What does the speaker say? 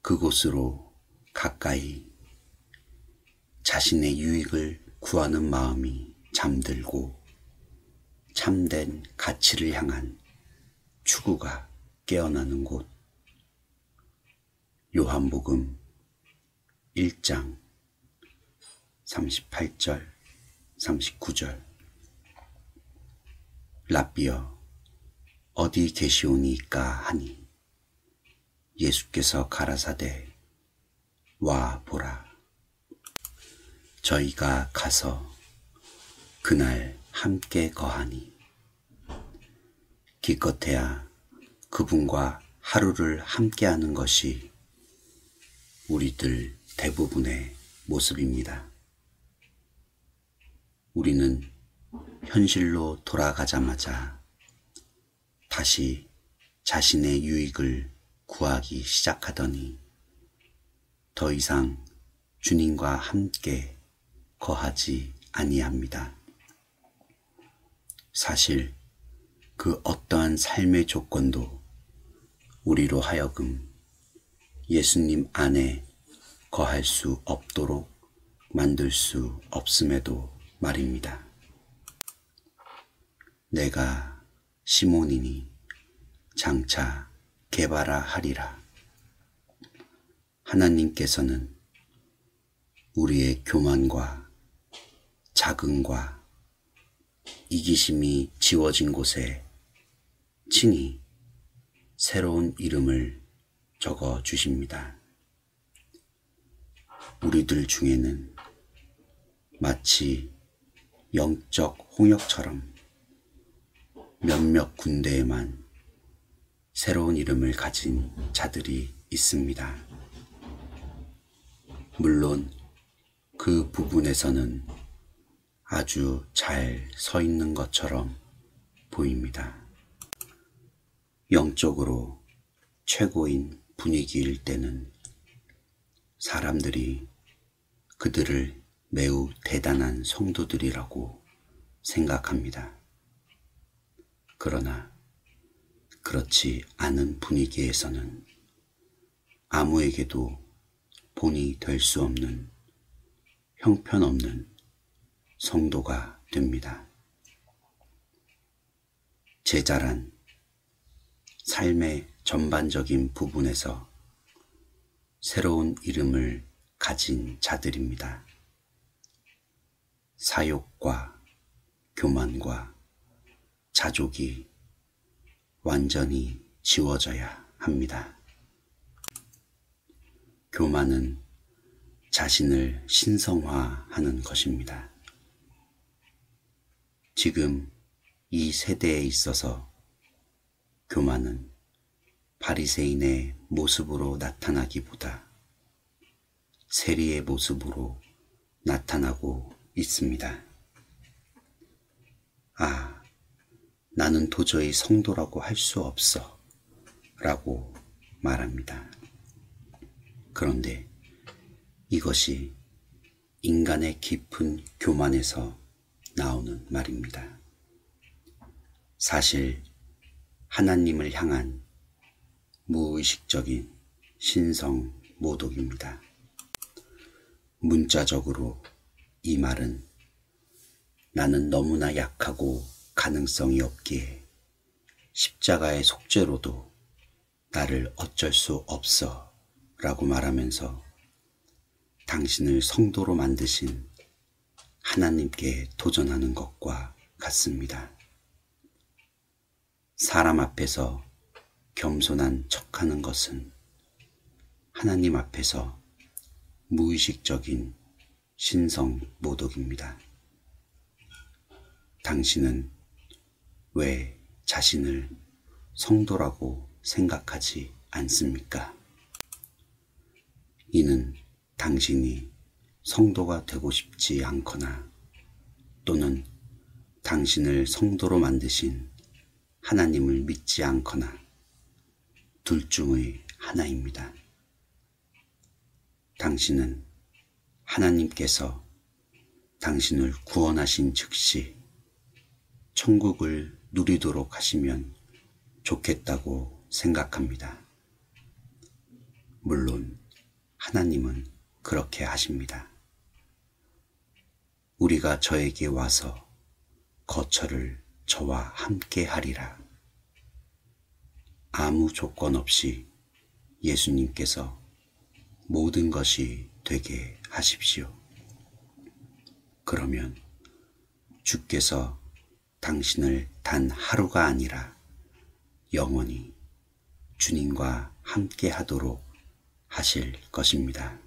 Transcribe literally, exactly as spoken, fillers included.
그곳으로 가까이 자신의 유익을 구하는 마음이 잠들고 참된 가치를 향한 추구가 깨어나는 곳. 요한복음 일 장 삼십팔 절 삼십구 절. 랍비여 어디 계시오니까 하니 예수께서 가라사대 와 보라. 저희가 가서 그날 함께 거하니 기껏해야 그분과 하루를 함께하는 것이 우리들 대부분의 모습입니다. 우리는 현실로 돌아가자마자 다시 자신의 유익을 구하기 시작하더니 더 이상 주님과 함께 거하지 아니합니다. 사실 그 어떠한 삶의 조건도 우리로 하여금 예수님 안에 거할 수 없도록 만들 수 없음에도 말입니다. 내가 시몬이니 장차 게바라 하리라. 하나님께서는 우리의 교만과 자긍과 이기심이 지워진 곳에 친히 새로운 이름을 적어 주십니다. 우리들 중에는 마치 영적 홍역처럼 몇몇 군데에만 새로운 이름을 가진 자들이 있습니다. 물론 그 부분에서는 아주 잘 서 있는 것처럼 보입니다. 영적으로 최고인 분위기일 때는 사람들이 그들을 매우 대단한 성도들이라고 생각합니다. 그러나 그렇지 않은 분위기에서는 아무에게도 본이 될 수 없는 형편없는 성도가 됩니다. 제자란 삶의 전반적인 부분에서 새로운 이름을 가진 자들입니다. 사욕과 교만과 자족이 완전히 지워져야 합니다. 교만은 자신을 신성화하는 것입니다. 지금 이 세대에 있어서 교만은 바리새인의 모습으로 나타나기보다 세리의 모습으로 나타나고 있습니다. 아, 나는 도저히 성도라고 할 수 없어 라고 말합니다. 그런데 이것이 인간의 깊은 교만에서 나오는 말입니다. 사실 하나님을 향한 무의식적인 신성 모독입니다. 문자적으로 이 말은 나는 너무나 약하고 가능성이 없기에 십자가의 속죄로도 나를 어쩔 수 없어 라고 말하면서 당신을 성도로 만드신 하나님께 도전하는 것과 같습니다. 사람 앞에서 겸손한 척하는 것은 하나님 앞에서 무의식적인 신성 모독입니다. 당신은 왜 자신을 성도라고 생각하지 않습니까? 이는 당신이 성도가 되고 싶지 않거나 또는 당신을 성도로 만드신 하나님을 믿지 않거나 둘 중의 하나입니다. 당신은 하나님께서 당신을 구원하신 즉시 천국을 누리도록 하시면 좋겠다고 생각합니다. 물론 하나님은 그렇게 하십니다. 우리가 저에게 와서 거처를 저와 함께 하리라. 아무 조건 없이 예수님께서 모든 것이 되게 하십시오. 그러면 주께서 당신을 단 하루가 아니라 영원히 주님과 함께 하도록 하실 것입니다.